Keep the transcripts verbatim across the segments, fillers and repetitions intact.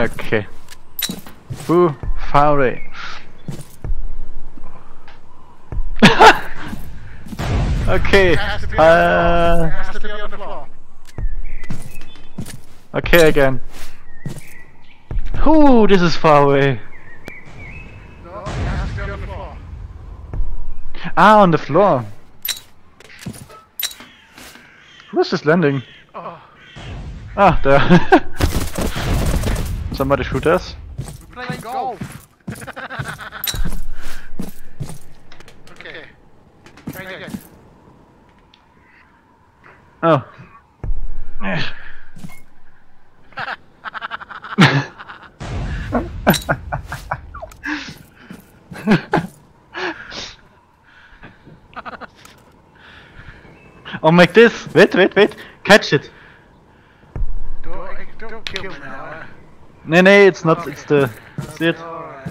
Okay. Ooh, far away. Okay. Uh, okay again. Ooh, this is far away. Ah, on the floor. Who's this landing? Ah, there. Somebody shoot us. We're playing golf. Okay. Try again. Oh. Oh, make this! Wait, wait, wait! Catch it! Don't, don't kill me now. Nee, nee, it's not, it's the... See it? Alright.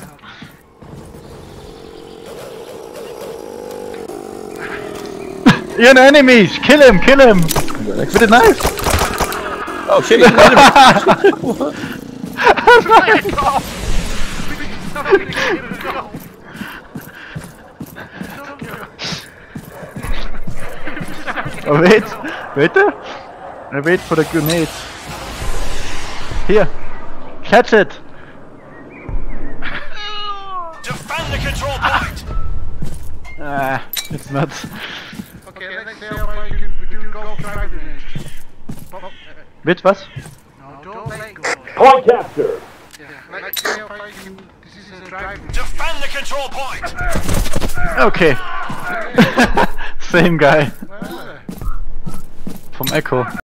You're an enemy! Kill him, kill him! With a knife! Oh shit, he's an enemy! Playing golf! Somebody get golf! Oh, wait! Wait there! I wait for the grenade. Here! Catch it! Defend the control point! Ah, it's not... Okay, let's see how far you can do golf driving range. Wait, what? No, don't let go. Point capture! Yeah, let's see how far you can... This is a driving range. Defend the control point! Okay. Same guy. Where is it? From Echo.